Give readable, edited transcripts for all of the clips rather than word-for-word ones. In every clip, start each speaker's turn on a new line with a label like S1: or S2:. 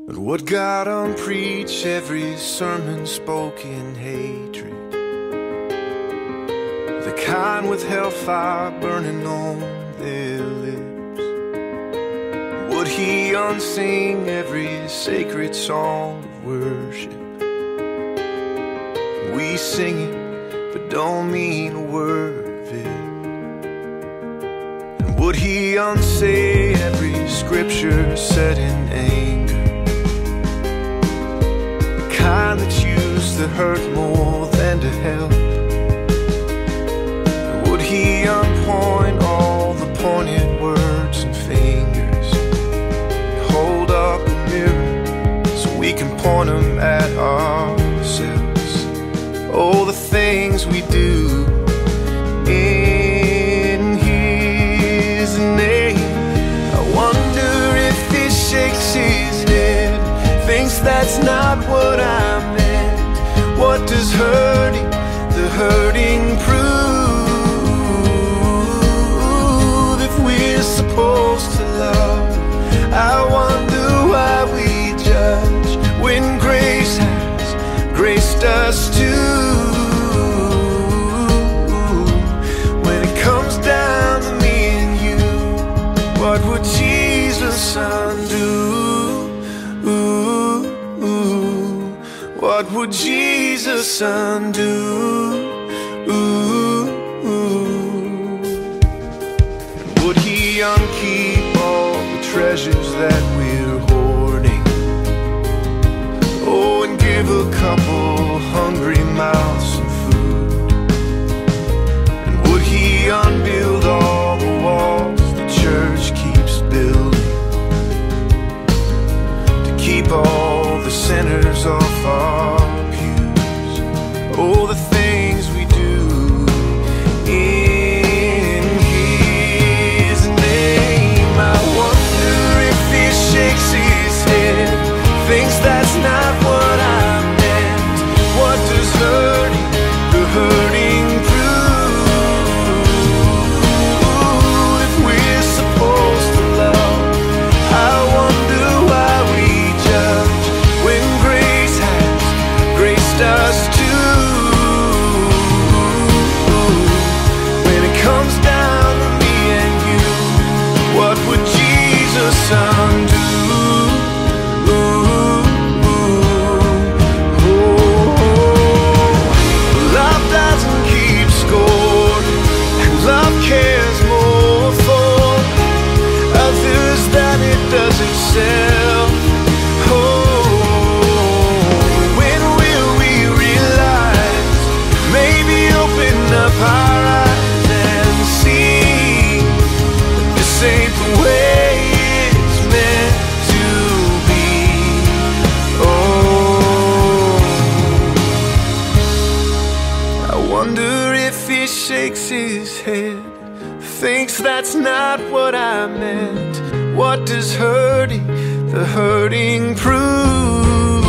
S1: But would God unpreach every sermon spoke in hatred, the kind with hellfire burning on their lips? Would he unsing every sacred song of worship? We sing it, but don't mean a word of it. And would he unsay every scripture said in anger, the kind that's used to hurt more than to help? And would he unpoint all the pointed words and fingers, and hold up a mirror so we can point them at ourselves? Oh, the things we do in his name. I wonder if he shakes his head, thinks that's not what I meant. What does hurting, the hurting prove? If we're supposed to love, I wonder why we judge when grace has graced us too. When it comes down to me and you, what would Jesus undo? What would Jesus undo? Would he unkeep all the treasures that we're hoarding? Oh, and give a couple hungry mouths some food? And would he unbuild all the walls the church keeps building, to keep all the sinners off our pews? Oh, the things we do in his name. I wonder if he shakes his head, thinks that's not what I meant. What does hurting, the hurting prove? If we're supposed to love, I wonder why we judge when grace has graced us too. When it comes down to me and you, what would Jesus undo? Love doesn't keep score, and love cares more for others than it does itself. When will we realize? Maybe open up our eyes and see that this ain't the way it's meant to be. I wonder if he shakes his head, thinks that's not what I meant. What does hurting, the hurting prove?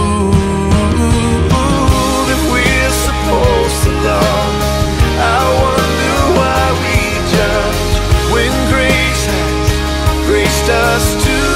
S1: If we're supposed to love, I wonder why we judge when grace has graced us too.